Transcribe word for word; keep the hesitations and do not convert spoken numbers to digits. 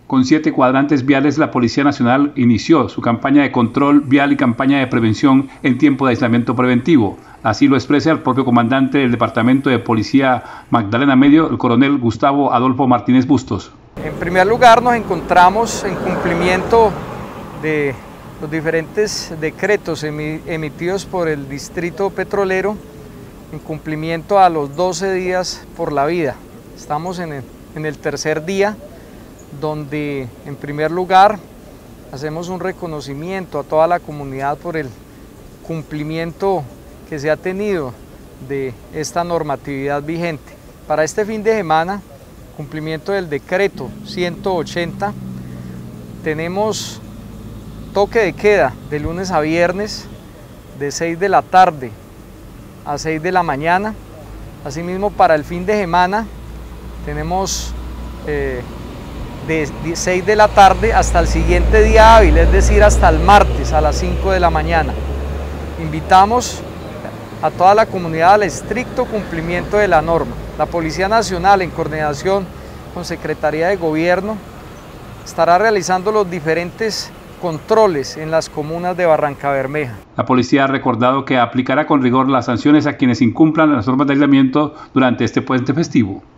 Con siete cuadrantes viales, la Policía Nacional inició su campaña de control vial y campaña de prevención en tiempo de aislamiento preventivo. Así lo expresa el propio comandante del Departamento de Policía Magdalena Medio, el coronel Gustavo Adolfo Martínez Bustos. En primer lugar, nos encontramos en cumplimiento de los diferentes decretos emitidos por el Distrito Petrolero, en cumplimiento a los doce días por la vida. Estamos en el, en el tercer día, donde en primer lugar hacemos un reconocimiento a toda la comunidad por el cumplimiento que se ha tenido de esta normatividad vigente. Para este fin de semana, cumplimiento del decreto ciento ochenta, tenemos toque de queda de lunes a viernes de seis de la tarde a seis de la mañana. Asimismo, para el fin de semana tenemos eh, de seis de la tarde hasta el siguiente día hábil, es decir, hasta el martes a las cinco de la mañana. Invitamos a toda la comunidad al estricto cumplimiento de la norma. La Policía Nacional, en coordinación con Secretaría de Gobierno, estará realizando los diferentes controles en las comunas de Barrancabermeja. La policía ha recordado que aplicará con rigor las sanciones a quienes incumplan las normas de aislamiento durante este puente festivo.